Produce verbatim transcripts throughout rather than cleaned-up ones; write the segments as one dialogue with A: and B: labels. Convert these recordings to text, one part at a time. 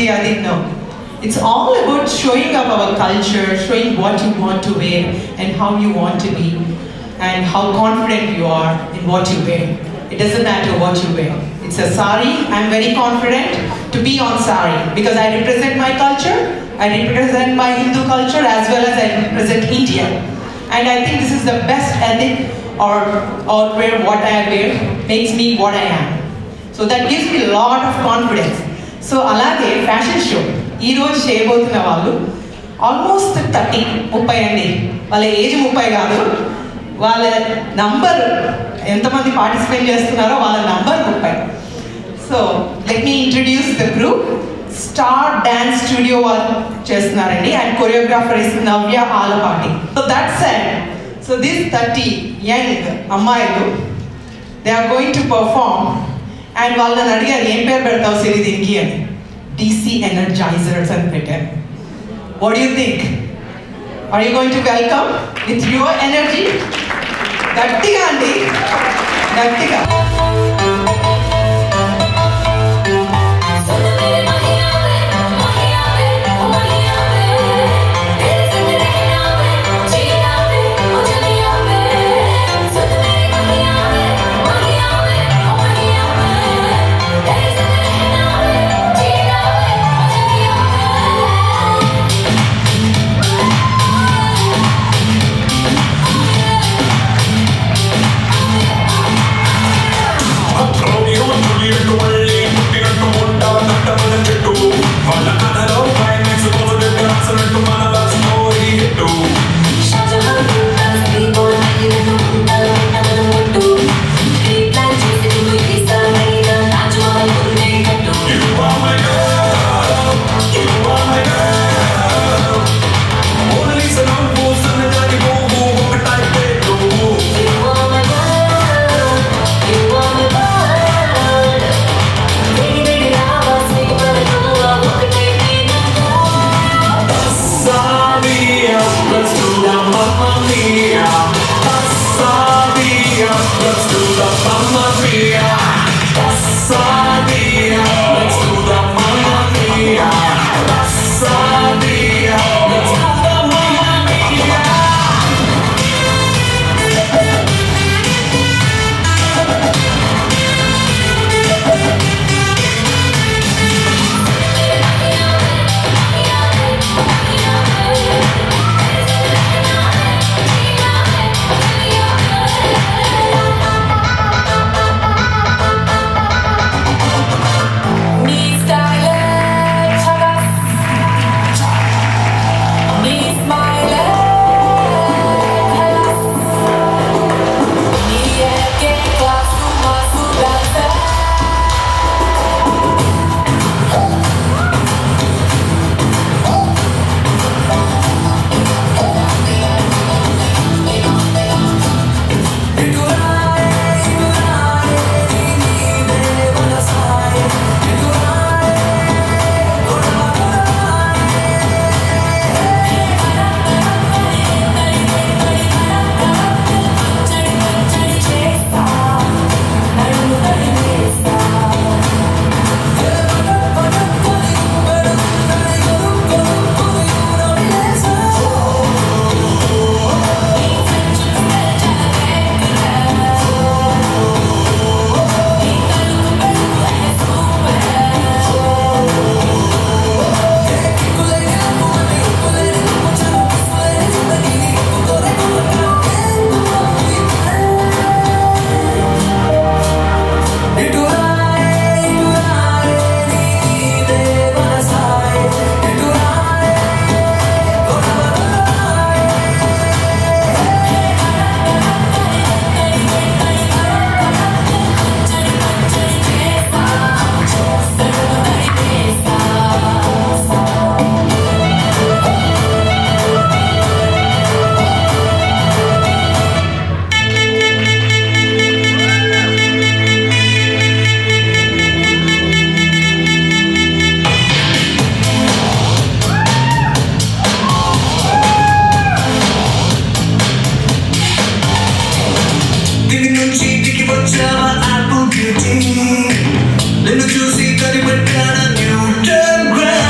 A: energy, I think no. It's all about showing up our culture, showing what you want to wear and how you want to be and how confident you are in what you wear. It doesn't matter what you wear. It's a sari. I'm very confident to be on sari because I represent my culture, I represent my Hindu culture as well as I represent India. And I think this is the best ethic or, or wear what I wear makes me what I am. So that gives me a lot of confidence. So alage fashion show ee roju cheyabotuna vallu almost thirty ముప్పై అండి వాళ్ళ age ముప్పై కాదు వాళ్ళ number ఎంతమంది participate చేస్తున్నారో వాళ్ళ number ముప్పై. So let me introduce the group. Star Dance Studio వాళ్ళు చేస్తున్నారండి and choreographer is Navya Alapati. So that said, so this thirty young అమ్మాయిలు they are going to perform and వాళ్ళని అడిగారు ఏం పేరు పెడతావు సిరి దీనికి అని. డీసీ ఎనర్జైజర్స్ అని పెట్టారు. What you think? Are you going to welcome with your energy? గట్టిగా అండి, గట్టిగా.
B: Let me just see that it went down a new ground.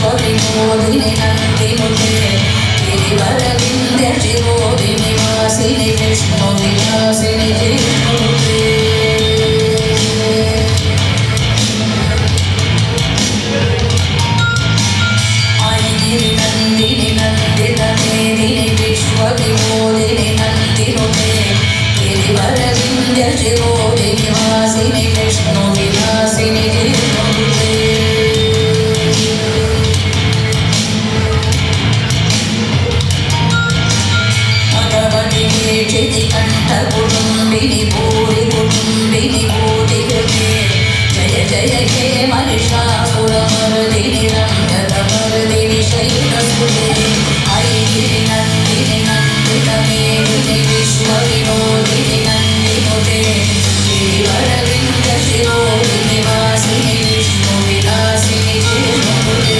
B: विश्वविनोदिनि नन्दिनुते गिरिवरविन्द्यचिरोदिनि वासिनि विष्णुविलासिनि जिष्णुते नंदिनि नंदितमेदिनि विश्वविनोदिनि नन्दिनुते गिरिवरविन्द्यचिरोदिनि वासिनि विष्णुविलासिनि जिष्णुते भगवति कंठकुटुम्बिनि भूरि कुटुम्बिनि भूतिकृते जय जय हे महिषासुरमर्दिनि रम्यतमर्दिनि शैलसुते ऐगिरि नन्दिनि नन्दितमेदिनि विश्वविनोदिनि नन्दिनुते गिरिवरविन्द्यशिरोदिनि वासिनि विष्णुविलासिनि जिष्णुते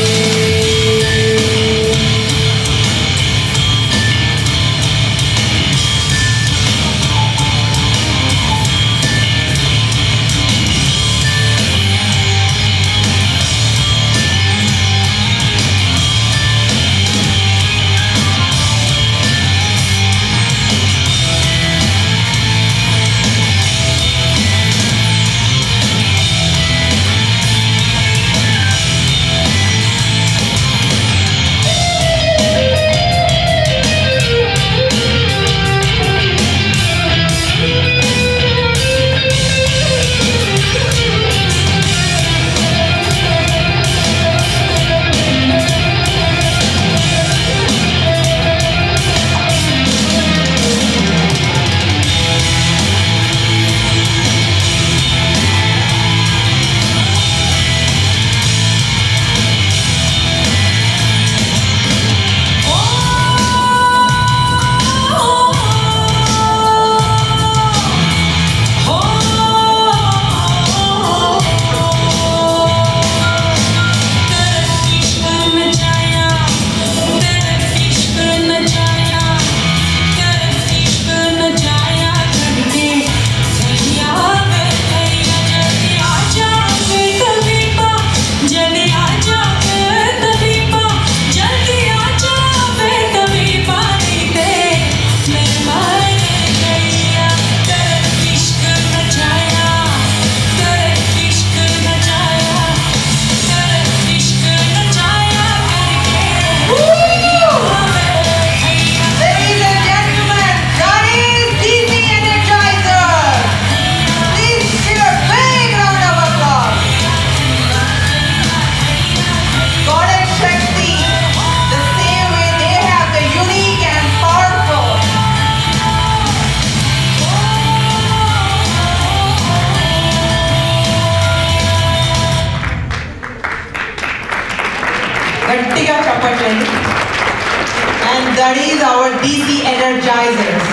A: And that is our D C Energizers.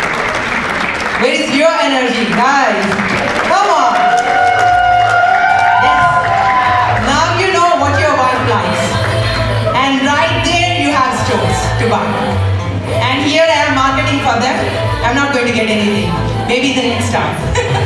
A: Where is your energy, guys? Come on. Yes. Now you know what your wife likes. And right there you have stores to buy. And here I am marketing for them. I'm not going to get anything. Maybe the next time.